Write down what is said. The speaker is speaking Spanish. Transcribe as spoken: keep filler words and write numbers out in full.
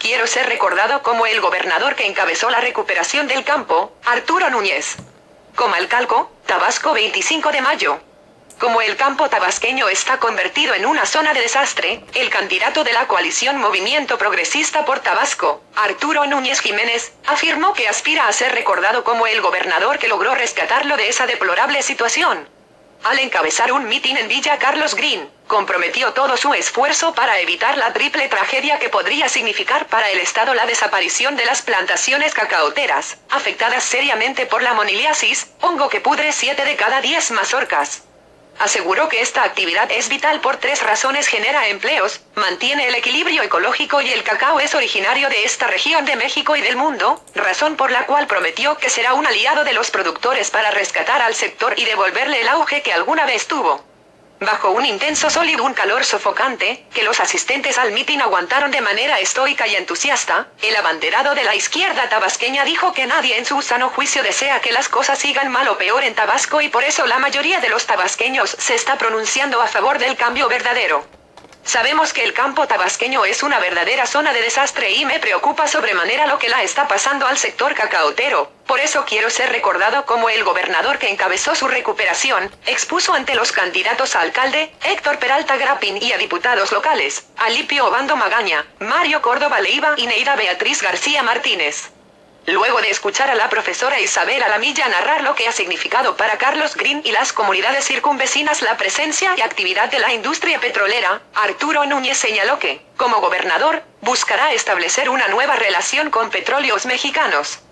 quiero ser recordado como el gobernador que encabezó la recuperación del campo, Arturo Núñez. Comalcalco, Tabasco, veinticinco de mayo. Como el campo tabasqueño está convertido en una zona de desastre, el candidato de la coalición Movimiento Progresista por Tabasco, Arturo Núñez Jiménez, afirmó que aspira a ser recordado como el gobernador que logró rescatarlo de esa deplorable situación. Al encabezar un mitin en Villa Carlos Green, comprometió todo su esfuerzo para evitar la triple tragedia que podría significar para el Estado la desaparición de las plantaciones cacaoteras, afectadas seriamente por la moniliasis, hongo que pudre siete de cada diez mazorcas. Aseguró que esta actividad es vital por tres razones: genera empleos, mantiene el equilibrio ecológico y el cacao es originario de esta región de México y del mundo, razón por la cual prometió que será un aliado de los productores para rescatar al sector y devolverle el auge que alguna vez tuvo. Bajo un intenso sol y un calor sofocante, que los asistentes al mitin aguantaron de manera estoica y entusiasta, el abanderado de la izquierda tabasqueña dijo que nadie en su sano juicio desea que las cosas sigan mal o peor en Tabasco y por eso la mayoría de los tabasqueños se está pronunciando a favor del cambio verdadero. Sabemos que el campo tabasqueño es una verdadera zona de desastre y me preocupa sobremanera lo que la está pasando al sector cacaotero. Por eso quiero ser recordado como el gobernador que encabezó su recuperación, expuso ante los candidatos a alcalde, Héctor Peralta Grapín, y a diputados locales, Alipio Obando Magaña, Mario Córdoba Leiva y Neida Beatriz García Martínez. Luego de escuchar a la profesora Isabel Alamilla narrar lo que ha significado para Carlos Green y las comunidades circunvecinas la presencia y actividad de la industria petrolera, Arturo Núñez señaló que, como gobernador, buscará establecer una nueva relación con Petróleos Mexicanos.